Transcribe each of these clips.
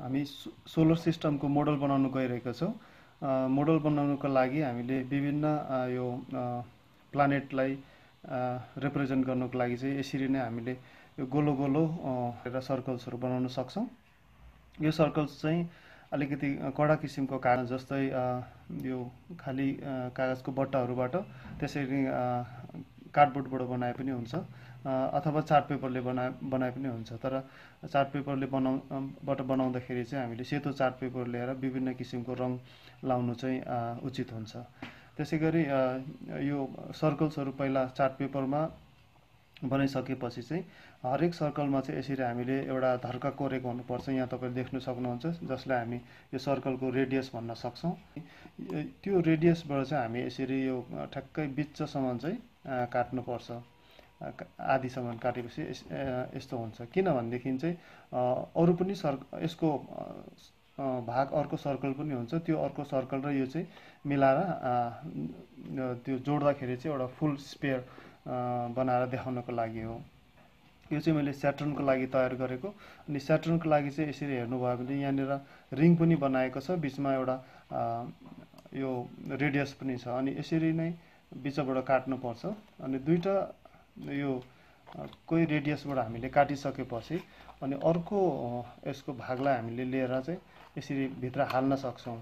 हामी सोलर सिस्टमको मोडल बनाउन गइरहेका छौँ। मोडल बनाउनको लागि हामीले विभिन्न यो प्लानेटलाई रिप्रेजेन्ट गर्नको लागि चाहिँ यसरी नै हामीले यो गोलो गोलो सर्कल्सहरू बनाउन सक्छौँ। यो सर्कल्स चाहिँ अलिकति कडा किसिमको कागज जस्तै यो खाली कागजको बट्टाहरूबाट त्यसरी कार्डबोर्डबाट बनाए पनि हुन्छ अथवा चार्ट पेपरले बनाए पनि हुन्छ। तर चार्ट पेपरले बनाउँदाखेरि चाहिँ हामीले सेतो चार्ट पेपर लिएर विभिन्न किसिमको रङ लाउनु चाहिँ उचित हुन्छ। त्यसै गरी यो सर्कल्सहरू पहिला चार्ट पेपरमा बनाइसकेपछि चाहिँ हरेक सर्कलमा चाहिँ यसरी हामीले एउटा धर्का कोरेको हुनुपर्छ। यहाँ तपाईँले देख्न सक्नुहुन्छ, जसलाई हामी यो सर्कलको रेडियस भन्न सक्छौँ। त्यो रेडियसबाट चाहिँ हामी यसरी यो ठ्याक्कै बिचसम्म चाहिँ काट्नुपर्छ। आधीसम्म काटेपछि यस्तो हुन्छ। किनभनेदेखि चाहिँ अरू पनि यसको भाग अर्को सर्कल पनि हुन्छ। त्यो अर्को सर्कल र यो चाहिँ मिलाएर त्यो जोड्दाखेरि चाहिँ एउटा फुल स्पेयर बनाएर देखाउनको लागि हो। यो चाहिँ मैले स्याटर्नको लागि तयार गरेको। अनि स्याटर्नको लागि चाहिँ यसरी हेर्नुभयो भने यहाँनिर रिङ पनि बनाएको छ, बिचमा एउटा यो रेडियस पनि छ। अनि यसरी नै बिचबाट काट्नुपर्छ। अनि दुईटा यो कोही रेडियसबाट हामीले काटिसकेपछि अनि अर्को यसको भागलाई हामीले लिएर चाहिँ यसरी भित्र हाल्न सक्छौँ।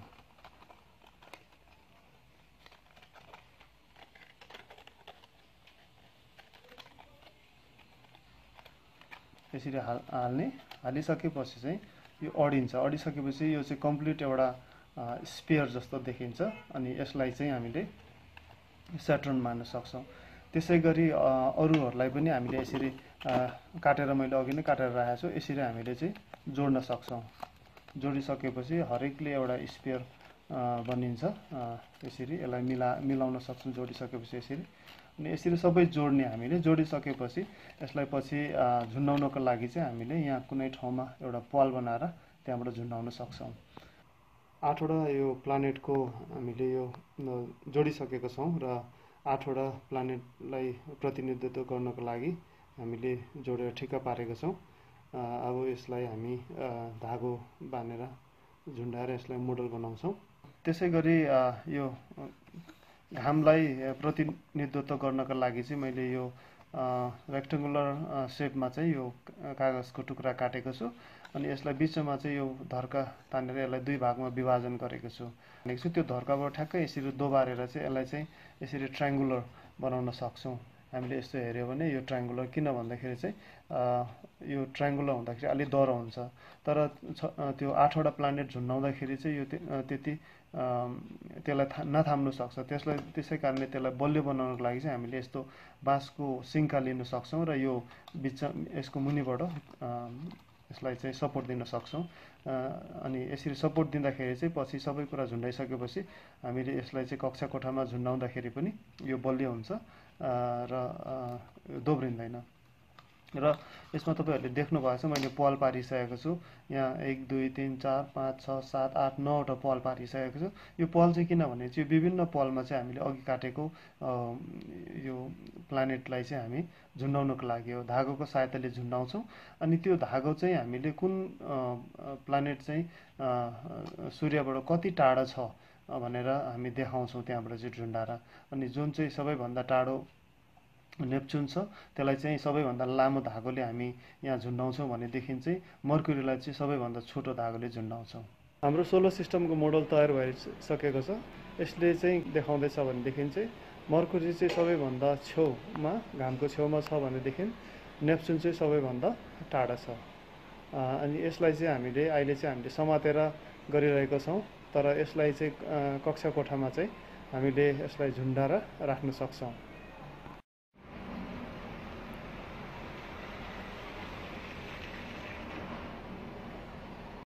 यसरी हालिसकेपछि चाहिँ यो अडिसकेपछि यो चाहिँ कम्प्लिट एउटा स्पेयर जस्तो देखिन्छ। अनि यसलाई चाहिँ हामीले स्याटर्न मान्न सक्छौँ। त्यसै गरी अरूहरूलाई पनि हामीले यसरी काटेर मैले अघि नै काटेर राखेको छु, यसरी हामीले चाहिँ जोड्न सक्छौँ। जोडिसकेपछि हरेकले एउटा स्पेयर बनिन्छ। यसरी यसलाई मिलाउन सक्छौँ जोडिसकेपछि यसरी। अनि यसरी सबै हामीले जोडिसकेपछि यसलाई पछि झुन्डाउनको लागि चाहिँ हामीले यहाँ कुनै ठाउँमा एउटा पाल बनाएर त्यहाँबाट झुन्डाउन सक्छौँ। 8वटा यो प्लानेटको हामीले यो जोडिसकेका छौँ र 8वटा प्लानेटलाई प्रतिनिधित्व गर्नको लागि हामीले जोडेर ठिक्क पारेका छौँ। अब यसलाई हामी धागो बाँधेर झुन्डाएर यसलाई मोडल बनाउँछौँ। त्यसै गरी यो घामलाई प्रतिनिधित्व गर्नका लागि चाहिँ मैले यो रेक्टेङ्गुलर सेपमा चाहिँ यो कागजको टुक्रा काटेको छु। अनि यसलाई बिचमा चाहिँ यो धर्का तानेर यसलाई दुई भागमा विभाजन गरेको छु। त्यो धर्काबाट ठ्याक्कै यसरी दोबारेर चाहिँ यसलाई चाहिँ यसरी ट्रायङ्गुलर बनाउन सक्छौँ। हामीले यस्तो हेऱ्यो भने यो ट्रायङ्गुलर, किन भन्दाखेरि चाहिँ यो ट्रायङ्गुलर हुँदाखेरि अलिक डह्रो हुन्छ। तर त्यो 8वटा प्लानेट झुन्डाउँदाखेरि चाहिँ यो त्यति त्यसलाई नथाम्नु सक्छ। त्यसै कारणले त्यसलाई बलियो बनाउनको लागि चाहिँ हामीले यस्तो बाँसको सिङ्का लिन सक्छौँ र यो बिच यसको मुनिबाट यसलाई चाहिँ सपोर्ट दिन सक्छौँ। अनि यसरी सपोर्ट दिँदाखेरि चाहिँ पछि सबै कुरा झुन्डाइसकेपछि हामीले यसलाई चाहिँ कक्षा कोठामा झुन्डाउँदाखेरि पनि यो बलियो हुन्छ र दोब्रिँदैन। र यसमा तपाईँहरूले देख्नु भएको छ, मैले पाल पारिसकेको छु। यहाँ 1 2 3 4 5 6 7 8 9वटा पाल पारिसकेको छु। यो पाल चाहिँ किनभने चाहिँ विभिन्न पालमा चाहिँ हामीले अघि काटेको यो प्लानेटलाई चाहिँ हामी झुन्डाउनको लागि हो। धागोको सहायताले झुन्डाउँछौँ। अनि त्यो धागो चाहिँ हामीले कुन प्लानेट चाहिँ सूर्यबाट कति टाढा छ भनेर हामी देखाउँछौँ त्यहाँबाट चाहिँ झुन्डाएर। अनि जुन चाहिँ सबैभन्दा टाढो नेप्चुन छ त्यसलाई चाहिँ सबैभन्दा लामो धागोले हामी यहाँ झुन्डाउँछौँ भनेदेखि चाहिँ मर्क्युरीलाई चाहिँ सबैभन्दा छोटो धागोले झुन्डाउँछौँ। हाम्रो सोलर सिस्टमको मोडल तयार भइसकेको छ। यसले चाहिँ देखाउँदैछ भनेदेखि चाहिँ मर्क्युरी चाहिँ सबैभन्दा छेउमा, घामको छेउमा छ भनेदेखि नेप्चुन चाहिँ सबैभन्दा टाढा छ। अनि यसलाई चाहिँ अहिले चाहिँ हामीले समातेर गरिरहेका छौँ। तर यसलाई चाहिँ कक्षा कोठामा चाहिँ हामीले यसलाई झुन्डाएर राख्न सक्छौँ।